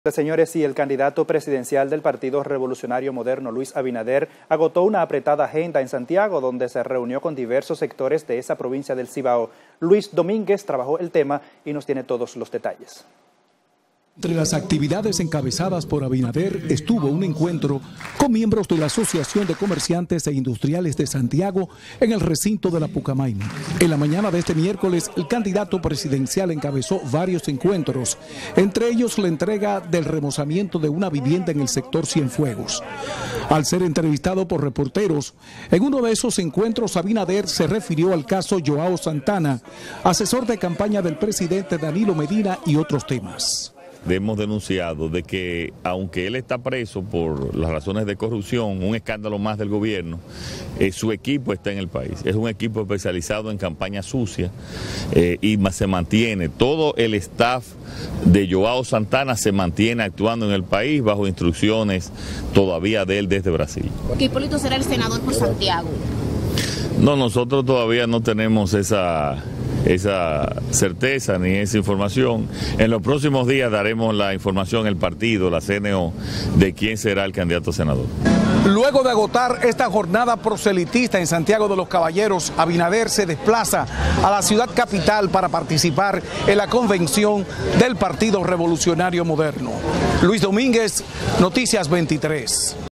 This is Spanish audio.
Señores, y el candidato presidencial del Partido Revolucionario Moderno, Luis Abinader, agotó una apretada agenda en Santiago, donde se reunió con diversos sectores de esa provincia del Cibao. Luis Domínguez trabajó el tema y nos tiene todos los detalles. Entre las actividades encabezadas por Abinader estuvo un encuentro con miembros de la Asociación de Comerciantes e Industriales de Santiago en el recinto de la Pucamaima. En la mañana de este miércoles, el candidato presidencial encabezó varios encuentros, entre ellos la entrega del remozamiento de una vivienda en el sector Cienfuegos. Al ser entrevistado por reporteros, en uno de esos encuentros Abinader se refirió al caso Joao Santana, asesor de campaña del presidente Danilo Medina y otros temas. Hemos denunciado de que, aunque él está preso por las razones de corrupción, un escándalo más del gobierno, su equipo está en el país. Es un equipo especializado en campaña sucia y se mantiene. Todo el staff de Joao Santana se mantiene actuando en el país bajo instrucciones todavía de él desde Brasil. ¿Que Hipólito será el senador por Santiago? No, nosotros todavía no tenemos esa certeza ni esa información. En los próximos días daremos la información el partido, la CNO, de quién será el candidato a senador. Luego de agotar esta jornada proselitista en Santiago de los Caballeros, Abinader se desplaza a la ciudad capital para participar en la convención del Partido Revolucionario Moderno. Luis Domínguez, Noticias 23.